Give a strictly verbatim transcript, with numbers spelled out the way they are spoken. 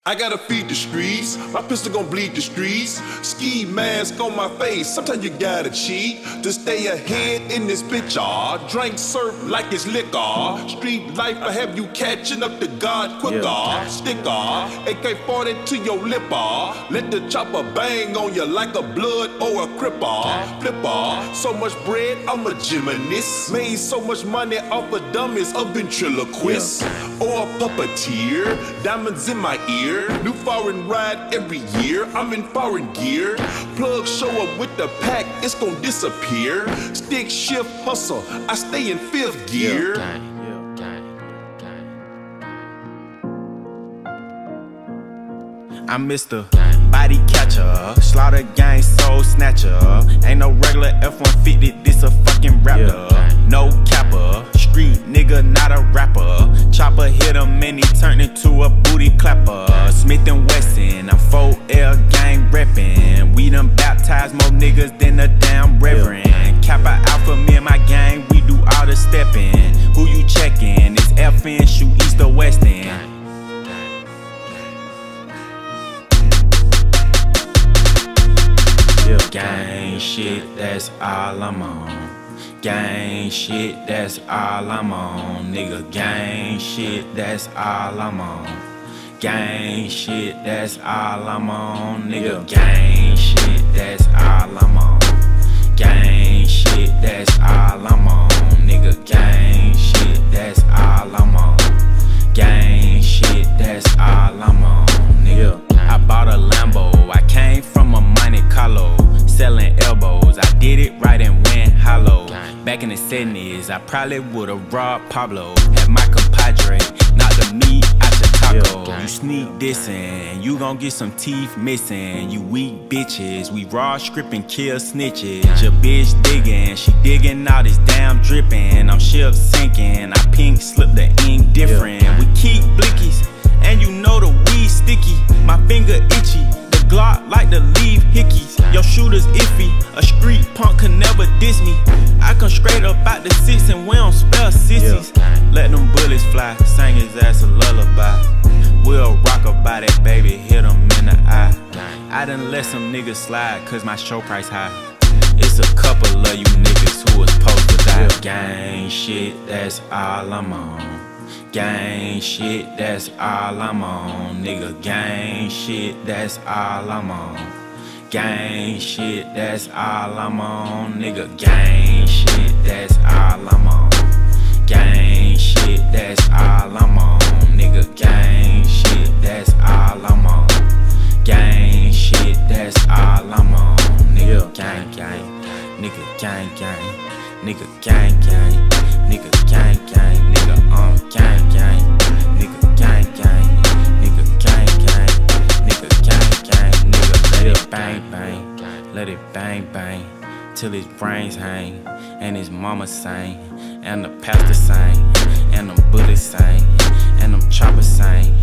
I gotta feed the streets, my pistol gon' bleed the streets. Ski mask on my face, sometimes you gotta cheat to stay ahead in this bitch, ah. Drink surf like it's liquor. Street life will have you catching up to God quicker. Yeah. Sticker, A K forty to your lip, ah. Let the chopper bang on you like a blood or a cripper. Flipper, so much bread, I'm a gymnast. Made so much money off of dummies, a ventriloquist, yeah. Or a puppeteer. Diamonds in my ear. New foreign ride every year, I'm in foreign gear. Plug show up with the pack, it's gon' disappear. Stick shift hustle, I stay in fifth gear. Yeah, I'm Mister Body Catcher, Slaughter Gang Soul Snatcher. Ain't no regular F one fifty, this a fucking raptor. Yeah. No capper, street nigga, not a rapper. Chopper hit him and he turned into a booty clapper. Smith and Wesson, I'm four L gang reppin'. We done baptized more niggas than a damn reverend. Yeah. Kappa Alpha, me and my gang, we do all the steppin'. Who you checkin'? It's F N, shoot east or west end. Gang shit, that's all I'm on. Gang shit, that's all I'm on. Nigga, gang shit, that's all I'm on. Gang shit, that's all I'm on. Nigga, gang shit, that's all I'm on. Gang shit, that's all I'm on. Nigga, gang shit, that's all I'm on. Gang shit, that's all I'm on. Nigga, I bought a Lambo, I came from a Monte Carlo. Selling elbows, I did it right and went hollow. Back in the seventies, I probably would've robbed Pablo. Had my compadre, knocked the meat out your taco. You sneak dissing, you gon' get some teeth missing. You weak bitches, we raw scriptin', kill snitches. Your bitch digging, she digging all this damn dripping. I'm ship sinking, I pink slip the ink different. We keep blickies, and you know the weed sticky. My finger itchy, the Glock like to leave hickeys. Your shooter's iffy, a street punk can never diss me. I come straight up out the six and we don't spell sissies. Yeah. Let them bullets fly, sang his ass a lullaby. We'll rock about it, baby, hit him in the eye. I done let some niggas slide, cause my show price high. It's a couple of you niggas who was supposed to die. Yeah. Gang shit, that's all I'm on. Gang shit, that's all I'm on. Nigga, gang shit, that's all I'm on. Gang shit, that's all I'm on. Nigga, gang shit, that's all I'm on. Gang shit, that's all I'm on. Nigga, gang shit, that's all I'm on. Gang shit, that's all I'm on. Nigga, gang gang, nigga, gang gang, nigga, gang gang, nigga, gang gang, nigga, um, gang gang, nigga, gang gang, nigga, gang gang, nigga, gang gang, nigga, let it bang bang, let it bang bang, till his brains hang, and his mama sang, and the pastor sang, and them bullets sang, and them choppers sang.